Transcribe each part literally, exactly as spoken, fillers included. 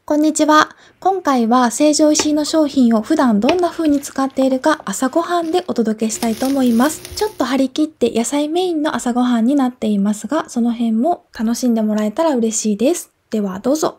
こんにちは。今回は成城石井の商品を普段どんな風に使っているか朝ごはんでお届けしたいと思います。ちょっと張り切って野菜メインの朝ごはんになっていますが、その辺も楽しんでもらえたら嬉しいです。ではどうぞ。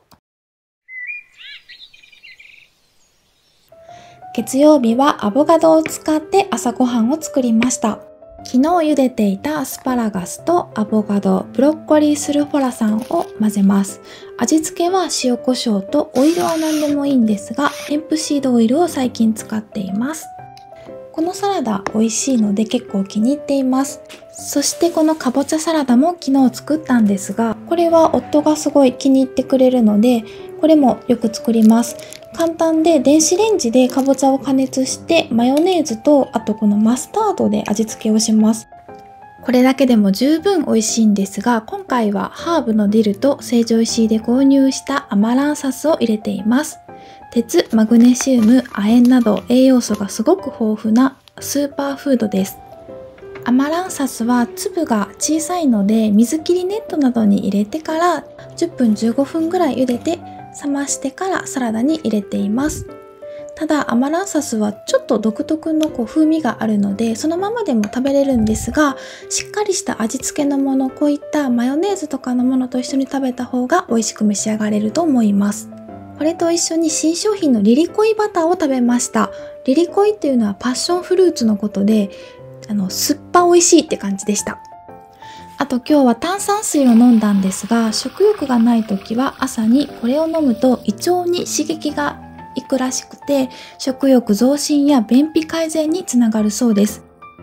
月曜日はアボカドを使って朝ごはんを作りました。昨日茹でていたアスパラガスとアボカド、ブロッコリースルフォラサンを混ぜます。味付けは塩コショウとオイルは何でもいいんですが、ヘンプシードオイルを最近使っています。このサラダ美味しいので結構気に入っています。そしてこのかぼちゃサラダも昨日作ったんですが、これは夫がすごい気に入ってくれるので、これもよく作ります。簡単で電子レンジでかぼちゃを加熱してマヨネーズとあとこのマスタードで味付けをします。これだけでも十分美味しいんですが、今回はハーブのディルと成城石井で購入したアマランサスを入れています。鉄、マグネシウム、亜鉛など栄養素がすごく豊富なスーパーフードです。アマランサスは粒が小さいので水切りネットなどに入れてからじゅっぷんじゅうごふんぐらい茹でて冷ましてからサラダに入れています。ただアマランサスはちょっと独特のこう風味があるのでそのままでも食べれるんですが、しっかりした味付けのもの、こういったマヨネーズとかのものと一緒に食べた方が美味しく召し上がれると思います。これと一緒に新商品のリリコイバターを食べました。リリコイっていうのはパッションフルーツのことで、あの酸っぱ美味しいって感じでした。あと今日は炭酸水を飲んだんですが、食欲がない時は朝にこれを飲むと胃腸に刺激がいくらしくて、食欲増進や便秘改善につながるそうです。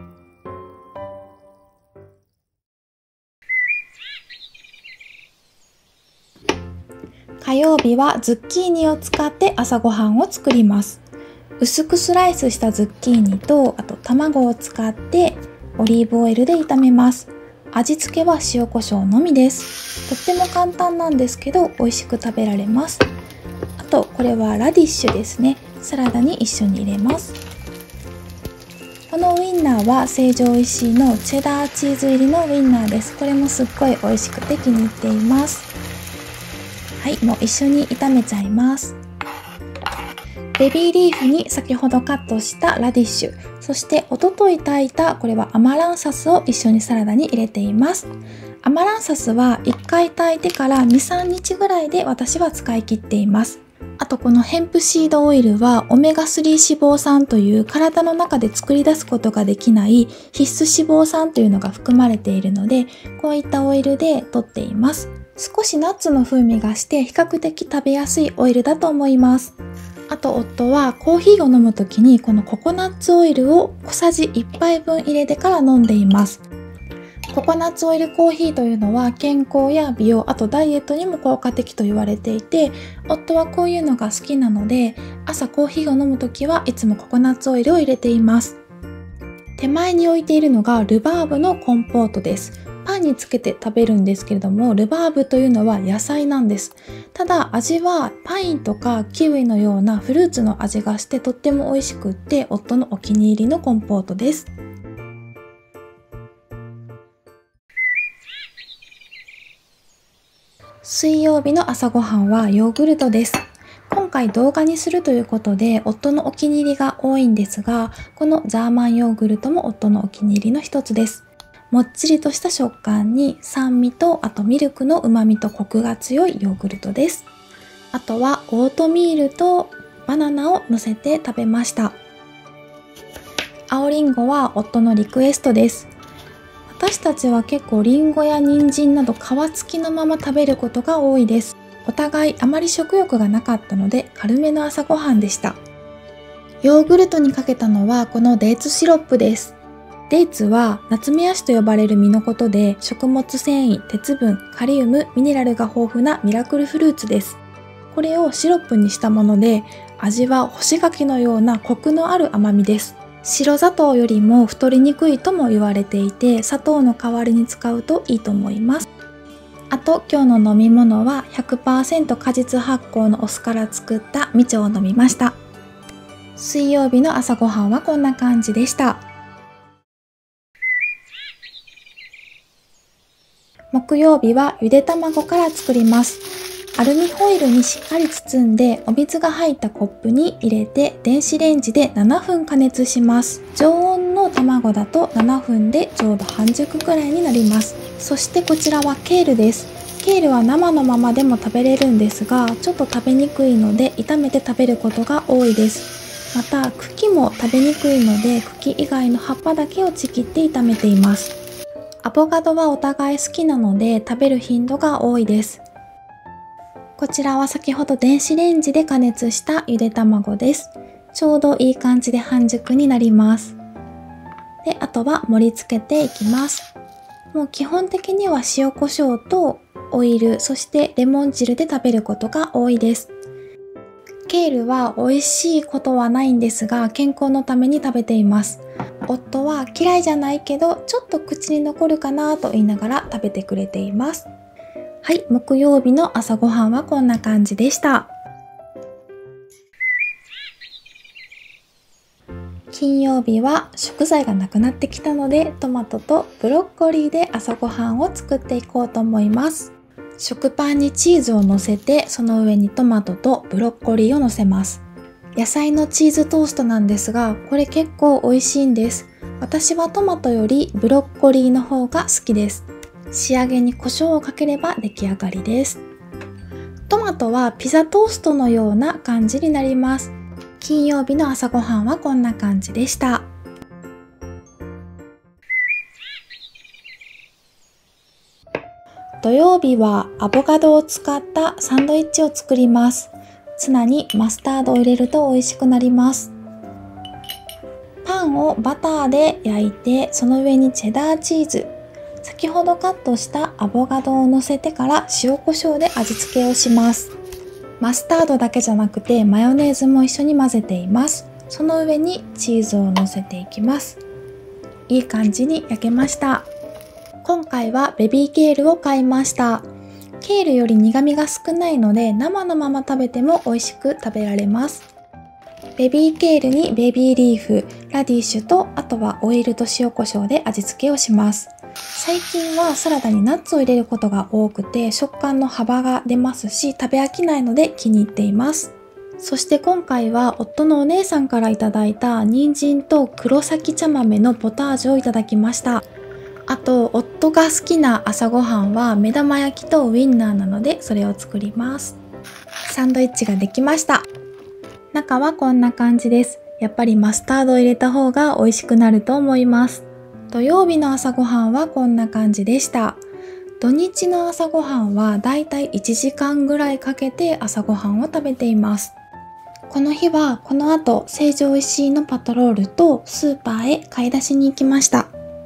火曜日はズッキーニを使って朝ごはんを作ります。薄くスライスしたズッキーニとあと卵を使ってオリーブオイルで炒めます。味付けは塩コショウのみです。とっても簡単なんですけど美味しく食べられます。あとこれはラディッシュですね。サラダに一緒に入れます。このウインナーは成城石井のチェダーチーズ入りのウインナーです。これもすっごい美味しくて気に入っています。はい、もう一緒に炒めちゃいます。ベビーリーフに先ほどカットしたラディッシュ、そしておととい炊いたこれはアマランサスを一緒にサラダに入れています。アマランサスはいっかい炊いてからに、さんにちぐらいで私は使い切っています。あとこのヘンプシードオイルはオメガスリー脂肪酸という体の中で作り出すことができない必須脂肪酸というのが含まれているので、こういったオイルで摂っています。少しナッツの風味がして比較的食べやすいオイルだと思います。あと夫はコーヒーを飲むときにこのココナッツオイルを小さじいっぱいぶん入れてから飲んでいます。ココナッツオイルコーヒーというのは健康や美容、あとダイエットにも効果的と言われていて、夫はこういうのが好きなので朝コーヒーを飲むときはいつもココナッツオイルを入れています。手前に置いているのがルバーブのコンポートです。パンにつけて食べるんですけれども、ルバーブというのは野菜なんです。ただ味はパインとかキウイのようなフルーツの味がしてとっても美味しくって、夫のお気に入りのコンポートです。水曜日の朝ごはんはヨーグルトです。今回動画にするということで夫のお気に入りが多いんですが、このジャーマンヨーグルトも夫のお気に入りの一つです。もっちりとした食感に酸味とあとミルクの旨味とコクが強いヨーグルトです。あとはオートミールとバナナを乗せて食べました。青りんごは夫のリクエストです。私たちは結構りんごや人参など皮付きのまま食べることが多いです。お互いあまり食欲がなかったので軽めの朝ごはんでした。ヨーグルトにかけたのはこのデーツシロップです。デーツはナツメヤシと呼ばれる実のことで、食物繊維、鉄分、カリウム、ミネラルが豊富なミラクルフルーツです。これをシロップにしたもので、味は干し柿のようなコクのある甘みです。白砂糖よりも太りにくいとも言われていて、砂糖の代わりに使うといいと思います。あと今日の飲み物は ひゃくパーセント 果実発酵のお酢から作ったみちょを飲みました。水曜日の朝ごはんはこんな感じでした。木曜日はゆで卵から作ります。 アルミホイルにしっかり包んでお水が入ったコップに入れて電子レンジでななふん加熱します。常温の卵だとななふんでちょうど半熟くらいになります。そしてこちらはケールです。ケールは生のままでも食べれるんですが、ちょっと食べにくいので炒めて食べることが多いです。また茎も食べにくいので茎以外の葉っぱだけをちぎって炒めています。アボカドはお互い好きなので食べる頻度が多いです。こちらは先ほど電子レンジで加熱したゆで卵です。ちょうどいい感じで半熟になります。で、あとは盛り付けていきます。もう基本的には塩コショウとオイル、そしてレモン汁で食べることが多いです。ケールは美味しいことはないんですが、健康のために食べています。夫は嫌いじゃないけど、ちょっと口に残るかなと言いながら食べてくれています。はい、木曜日の朝ごはんはこんな感じでした。金曜日は食材がなくなってきたので、トマトとブロッコリーで朝ごはんを作っていこうと思います。食パンにチーズを乗せて、その上にトマトとブロッコリーを乗せます。野菜のチーズトーストなんですが、これ結構美味しいんです。私はトマトよりブロッコリーの方が好きです。仕上げに胡椒をかければ出来上がりです。トマトはピザトーストのような感じになります。金曜日の朝ごはんはこんな感じでした。土曜日はアボカドを使ったサンドイッチを作ります。ツナにマスタードを入れると美味しくなります。パンをバターで焼いて、その上にチェダーチーズ、先ほどカットしたアボカドを乗せてから塩コショウで味付けをします。マスタードだけじゃなくてマヨネーズも一緒に混ぜています。その上にチーズを乗せていきます。いい感じに焼けました。今回はベビーケールを買いました。ケールより苦味が少ないので生のまま食べても美味しく食べられます。ベビーケールにベビーリーフ、ラディッシュと、あとはオイルと塩コショウで味付けをします。最近はサラダにナッツを入れることが多くて食感の幅が出ますし、食べ飽きないので気に入っています。そして今回は夫のお姉さんからいただいた人参と黒崎茶豆のポタージュをいただきました。あと夫が好きな朝ごはんは目玉焼きとウインナーなのでそれを作ります。サンドイッチができました。中はこんな感じです。やっぱりマスタードを入れた方が美味しくなると思います。土曜日の朝ごはんはこんな感じでした。土日の朝ごはんはだいたいいちじかんぐらいかけて朝ごはんを食べています。この日はこの後成城石井のパトロールとスーパーへ買い出しに行きました。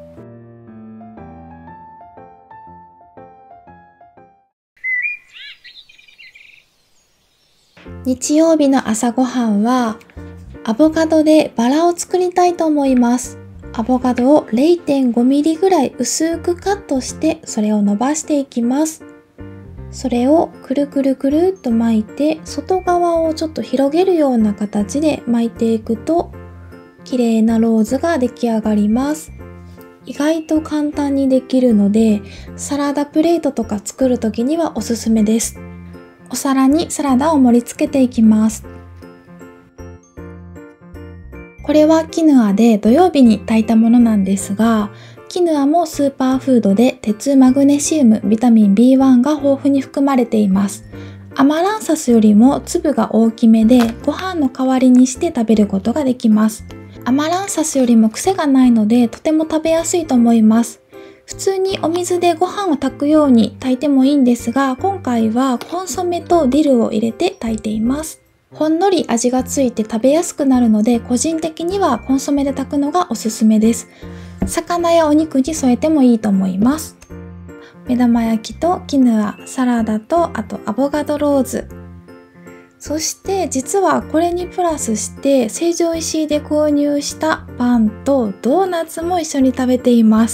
日曜日の朝ごはんはアボカドでバラを作りたいと思います。アボカドを れいてんごミリぐらい薄くカットしてそれを伸ばしていきます。それをくるくるくるっと巻いて外側をちょっと広げるような形で巻いていくと綺麗なローズが出来上がります。意外と簡単にできるのでサラダプレートとか作る時にはおすすめです。お皿にサラダを盛り付けていきます。これはキヌアで土曜日に炊いたものなんですが、キヌアもスーパーフードで鉄、マグネシウム、ビタミン ビーワン が豊富に含まれています。アマランサスよりも粒が大きめでご飯の代わりにして食べることができます。アマランサスよりも癖がないのでとても食べやすいと思います。普通にお水でご飯を炊くように炊いてもいいんですが、今回はコンソメとディルを入れて炊いています。ほんのり味がついて食べやすくなるので、個人的にはコンソメで炊くのがおすすめです。魚やお肉に添えてもいいと思います。目玉焼きとキヌア、サラダとあとアボカドローズ。そして実はこれにプラスして成城石井で購入したパンとドーナツも一緒に食べています。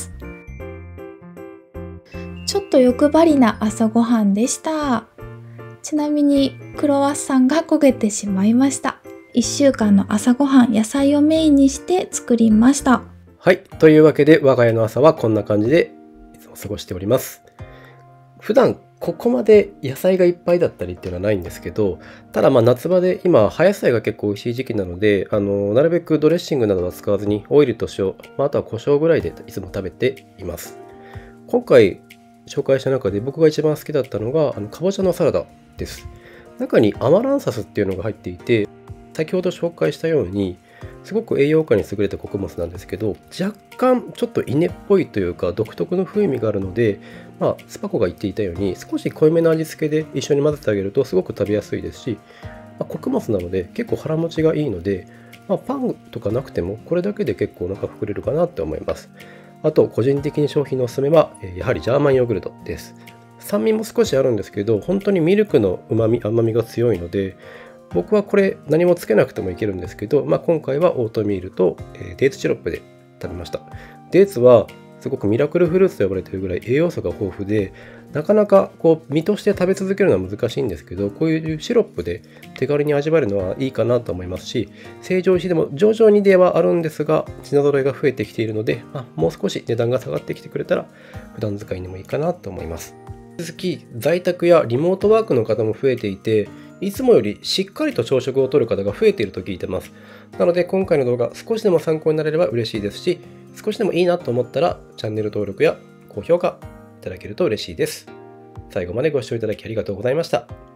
ちょっと欲張りな朝ごはんでした。ちなみにクロワッサンが焦げてしまいました。いっしゅうかんの朝ごはん、野菜をメインにして作りました。 はい。というわけで我が家の朝はこんな感じでいつも過ごしております。普段ここまで野菜がいっぱいだったりっていうのはないんですけど、ただまあ夏場で今葉野菜が結構美味しい時期なので、あのなるべくドレッシングなどは使わずにオイルと塩、まあ、あとは胡椒ぐらいでいつも食べています。今回紹介した中で僕が一番好きだったのがあのかぼちゃのサラダです。中にアマランサスっていうのが入っていて、先ほど紹介したようにすごく栄養価に優れた穀物なんですけど、若干ちょっと稲っぽいというか独特の風味があるので、まあ、スパコが言っていたように少し濃いめの味付けで一緒に混ぜてあげるとすごく食べやすいですし、まあ、穀物なので結構腹持ちがいいので、まあ、パンとかなくてもこれだけで結構お腹膨れるかなって思います。あと個人的に商品のおすすめはやはりジャーマンヨーグルトです。酸味も少しあるんですけど、本当にミルクのうまみ甘みが強いので、僕はこれ何もつけなくてもいけるんですけど、まあ、今回はオートミールとデーツシロップで食べました。デーツはすごくミラクルフルーツと呼ばれているぐらい栄養素が豊富で、なかなかこう身として食べ続けるのは難しいんですけど、こういうシロップで手軽に味わえるのはいいかなと思いますし、成城石井でも徐々にではあるんですが品揃えが増えてきているので、まあ、もう少し値段が下がってきてくれたら普段使いにもいいかなと思います。引き続き在宅やリモートワークの方も増えていて、いつもよりしっかりと朝食をとる方が増えていると聞いてます。なので今回の動画少しでも参考になれれば嬉しいですし、少しでもいいなと思ったらチャンネル登録や高評価いただけると嬉しいです。最後までご視聴いただきありがとうございました。